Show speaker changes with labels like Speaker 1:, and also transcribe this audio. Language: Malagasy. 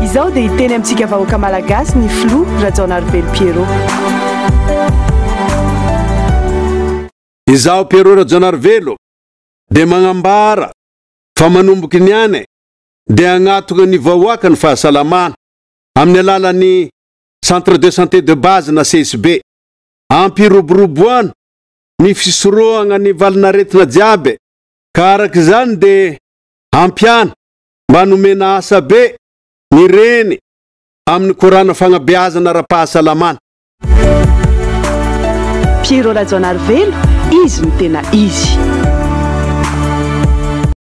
Speaker 1: izao dia hiteny amintsika vahoaka malagasy ny flo Rajaonarivelo Pierrot.
Speaker 2: Izaho Pierrot Rajaonarivelo dia magnambara fa manomboky niane dia agnatona ny vahoaka ny fahasalamana amin'ny alalan'ny centre de santé de base na CSB ampiroboroboana ny fisorohana ny valinaretina jiaby ka araka izany dia ampiana mba nomena asa be ny reny amin'ny korana fagnabeazana ara-pahasalamana.
Speaker 1: Pierrot Rajaonarivelo, izy no tena izy.